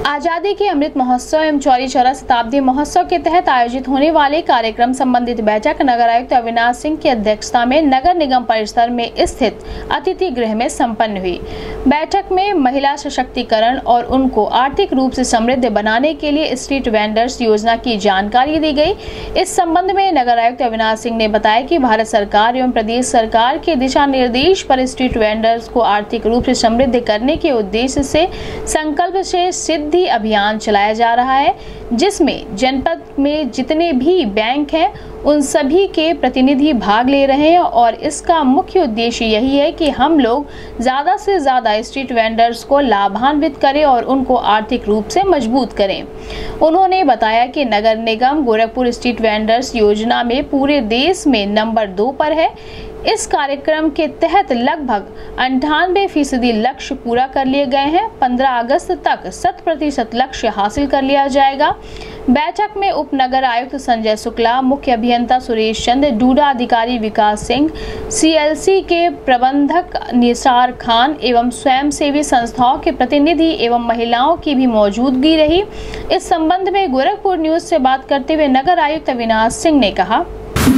आज़ादी के अमृत महोत्सव एवं चौरी चौरा शताब्दी महोत्सव के तहत आयोजित होने वाले कार्यक्रम संबंधित बैठक नगर आयुक्त अविनाश सिंह की अध्यक्षता में नगर निगम परिसर में स्थित अतिथि गृह में संपन्न हुई। बैठक में महिला सशक्तिकरण और उनको आर्थिक रूप से समृद्ध बनाने के लिए स्ट्रीट वेंडर्स योजना की जानकारी दी गई। इस संबंध में नगर आयुक्त अविनाश सिंह ने बताया कि भारत सरकार एवं प्रदेश सरकार के दिशा निर्देश पर स्ट्रीट वेंडर्स को आर्थिक रूप से समृद्ध करने के उद्देश्य से संकल्प से सिद्धि अभियान चलाया जा रहा है, जिसमें जनपद में जितने भी बैंक हैं उन सभी के प्रतिनिधि भाग ले रहे हैं और इसका मुख्य उद्देश्य यही है कि हम लोग ज़्यादा से ज़्यादा स्ट्रीट वेंडर्स को लाभान्वित करें और उनको आर्थिक रूप से मजबूत करें। उन्होंने बताया कि नगर निगम गोरखपुर स्ट्रीट वेंडर्स योजना में पूरे देश में नंबर 2 पर है। इस कार्यक्रम के तहत लगभग 98% लक्ष्य पूरा कर लिए गए हैं। 15 अगस्त तक 100% लक्ष्य हासिल कर लिया जाएगा। बैठक में उप नगर आयुक्त संजय शुक्ला, मुख्य अभियंता सुरेश चंद्र, डूडा अधिकारी विकास सिंह, CLC के प्रबंधक निसार खान एवं स्वयंसेवी संस्थाओं के प्रतिनिधि एवं महिलाओं की भी मौजूदगी रही। इस संबंध में गोरखपुर न्यूज से बात करते हुए नगर आयुक्त अविनाश सिंह ने कहा,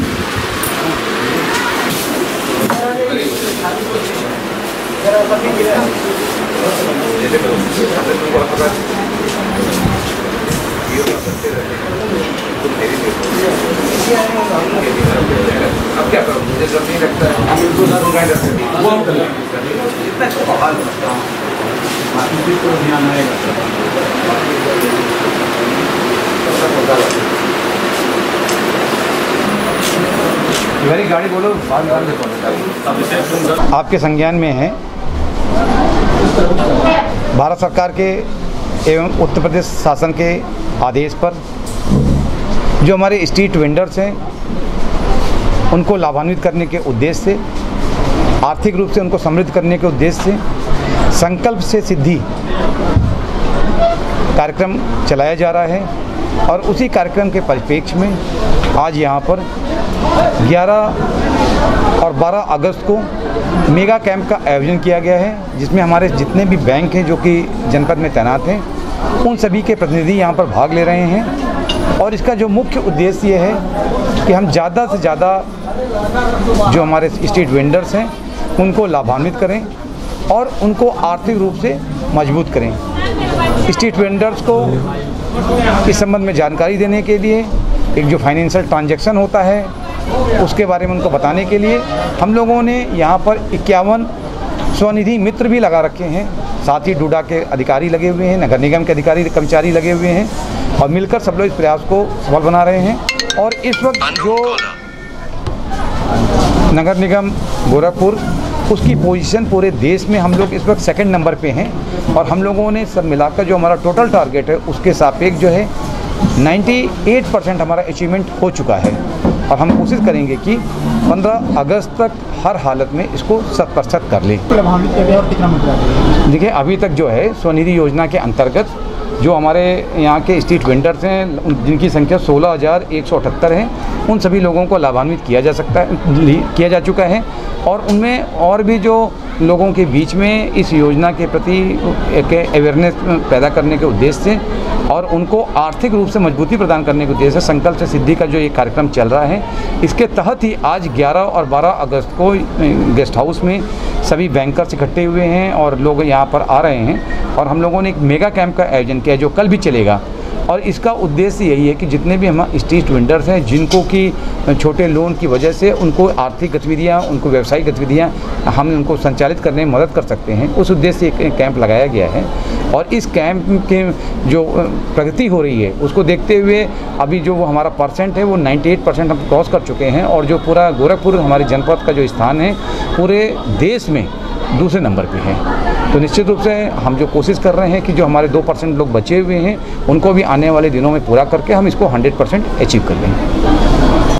अब क्या करूं, मुझे जब नहीं लगता है हम इनको ना रुकाए रखते हैं वो हम कर लेंगे इतना अच्छा हाल तो ध्यान आएगा। मेरी गाड़ी बोलो आपके संज्ञान में है। भारत सरकार के एवं उत्तर प्रदेश शासन के आदेश पर जो हमारे स्ट्रीट वेंडर्स हैं उनको लाभान्वित करने के उद्देश्य से, आर्थिक रूप से उनको समृद्ध करने के उद्देश्य से संकल्प से सिद्धि कार्यक्रम चलाया जा रहा है और उसी कार्यक्रम के परिप्रेक्ष्य में आज यहाँ पर 11 और 12 अगस्त को मेगा कैंप का आयोजन किया गया है, जिसमें हमारे जितने भी बैंक हैं जो कि जनपद में तैनात हैं उन सभी के प्रतिनिधि यहाँ पर भाग ले रहे हैं। और इसका जो मुख्य उद्देश्य ये है कि हम ज़्यादा से ज़्यादा जो हमारे स्ट्रीट वेंडर्स हैं उनको लाभान्वित करें और उनको आर्थिक रूप से मजबूत करें। स्ट्रीट वेंडर्स को इस संबंध में जानकारी देने के लिए एक जो फाइनेंशियल ट्रांजैक्शन होता है उसके बारे में उनको बताने के लिए हम लोगों ने यहाँ पर 51 स्वनिधि मित्र भी लगा रखे हैं। साथ ही डूडा के अधिकारी लगे हुए हैं, नगर निगम के अधिकारी कर्मचारी लगे हुए हैं और मिलकर सब लोग इस प्रयास को सफल बना रहे हैं। और इस वक्त जो नगर निगम गोरखपुर उसकी पोजीशन पूरे देश में हम लोग इस वक्त 2nd नंबर पे हैं और हम लोगों ने सब मिलाकर जो हमारा टोटल टारगेट है उसके सापेक्ष जो है 98% हमारा अचीवमेंट हो चुका है और हम कोशिश करेंगे कि 15 अगस्त तक हर हालत में इसको 100% कर लें। देखिए अभी तक जो है स्वनिधि योजना के अंतर्गत जो हमारे यहाँ के स्ट्रीट वेंडर्स हैं जिनकी संख्या 16,178 है, उन सभी लोगों को लाभान्वित किया जा चुका है और उनमें और भी जो लोगों के बीच में इस योजना के प्रति एक अवेयरनेस पैदा करने के उद्देश्य से और उनको आर्थिक रूप से मजबूती प्रदान करने के उद्देश्य से संकल्प से सिद्धि का जो ये कार्यक्रम चल रहा है, इसके तहत ही आज 11 और 12 अगस्त को गेस्ट हाउस में सभी बैंकर्स इकट्ठे हुए हैं और लोग यहाँ पर आ रहे हैं और हम लोगों ने एक मेगा कैंप का आयोजन किया जो कल भी चलेगा। और इसका उद्देश्य यही है कि जितने भी हम स्ट्रीट वेंडर्स हैं जिनको कि छोटे लोन की वजह से उनको आर्थिक गतिविधियाँ, उनको व्यावसायिक गतिविधियाँ हम उनको संचालित करने में मदद कर सकते हैं, उस उद्देश्य से एक कैंप लगाया गया है। और इस कैंप के जो प्रगति हो रही है उसको देखते हुए अभी जो वो हमारा परसेंट है वो 98% हम क्रॉस कर चुके हैं और जो पूरा गोरखपुर हमारे जनपद का जो स्थान है पूरे देश में 2 नंबर पे है। तो निश्चित रूप से हम जो कोशिश कर रहे हैं कि जो हमारे 2% लोग बचे हुए हैं उनको भी आने वाले दिनों में पूरा करके हम इसको 100% अचीव कर लेंगे।